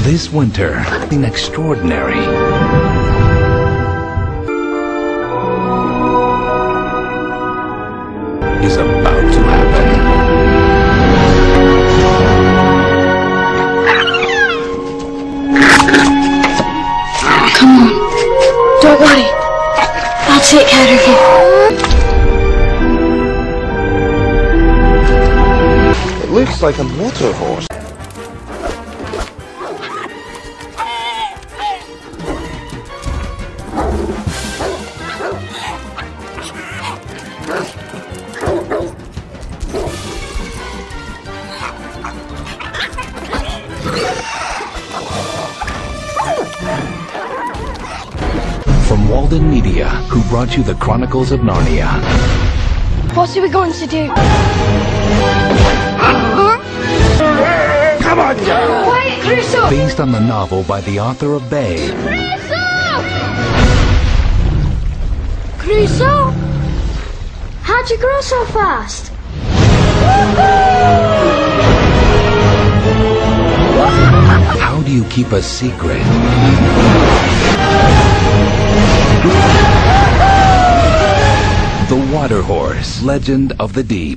This winter, something extraordinary is about to happen. Come on. Don't worry. I'll take care of you. It looks like a motor horse. From Walden Media, who brought you the Chronicles of Narnia. What are we going to do? Come on, girl! Quiet, Crusoe! Based on the novel by the author of Bay. Crusoe! How'd you grow so fast? How do you keep a secret? The Water Horse, Legend of the Deep.